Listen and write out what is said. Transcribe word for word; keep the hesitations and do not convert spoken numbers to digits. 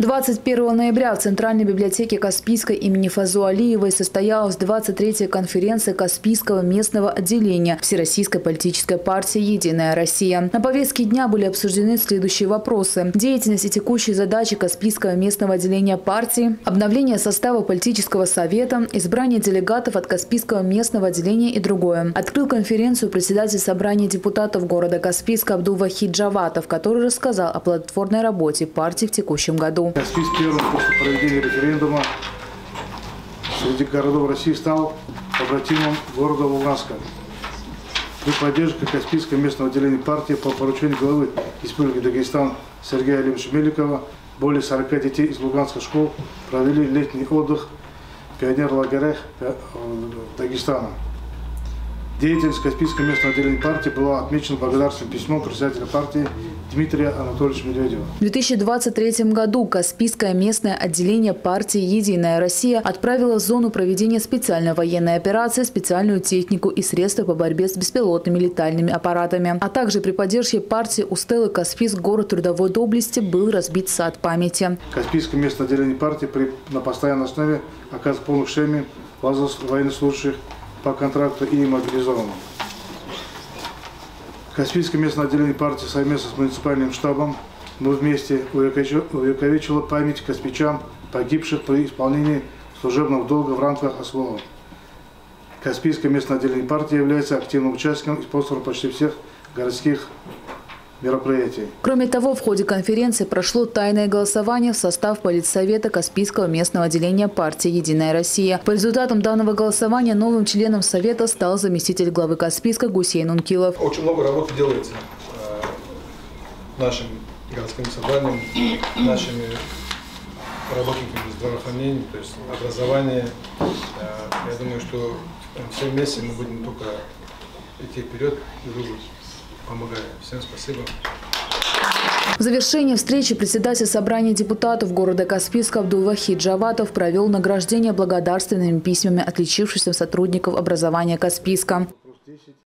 двадцать первого ноября в Центральной библиотеке Каспийской имени Фазу Алиевой состоялась двадцать третья конференция Каспийского местного отделения Всероссийской политической партии «Единая Россия». На повестке дня были обсуждены следующие вопросы: деятельность и текущие задачи Каспийского местного отделения партии, обновление состава политического совета, избрание делегатов от Каспийского местного отделения и другое. Открыл конференцию председатель собрания депутатов города Каспийска Абдулвахид Джаватов, который рассказал о плодотворной работе партии в текущем году. Каспийск первым после проведения референдума среди городов России стал побратимом города Луганска. При поддержке Каспийского местного отделения партии по поручению главы Республики Дагестан Сергея Алимовича Меликова более сорока детей из луганских школ провели летний отдых в пионер-лагерях Дагестана. Деятельность Каспийского местного отделения партии была отмечена благодарственным письмом председателя партии Дмитрия Анатольевича Медведева. В две тысячи двадцать третьем году Каспийское местное отделение партии «Единая Россия» отправило в зону проведения специальной военной операции специальную технику и средства по борьбе с беспилотными летальными аппаратами. А также при поддержке партии у стелы Каспийск, город трудовой доблести, был разбит сад памяти. Каспийское местное отделение партии при, на постоянной основе оказывает помощь семьям военнослужащих по контракту и мобилизованным. Каспийское местное отделение партии совместно с муниципальным штабом мы вместе увековечило память каспийчан, погибших при исполнении служебного долга в рамках ОСЛО. Каспийское местное отделение партии является активным участником и спонсором почти всех городских мероприятий. Кроме того, в ходе конференции прошло тайное голосование в состав политсовета Каспийского местного отделения партии «Единая Россия». По результатам данного голосования новым членом совета стал заместитель главы Каспийска Гусейн Ункилов. Очень много работы делается нашим городским собранием, нашими работниками здравоохранения, то есть образование. Я думаю, что все вместе мы будем только идти вперед и дружить. Помогаю. Всем спасибо. В завершении встречи председатель собрания депутатов города Каспийска Абдулвахид Джаватов провел награждение благодарственными письмами отличившихся сотрудников образования Каспийска.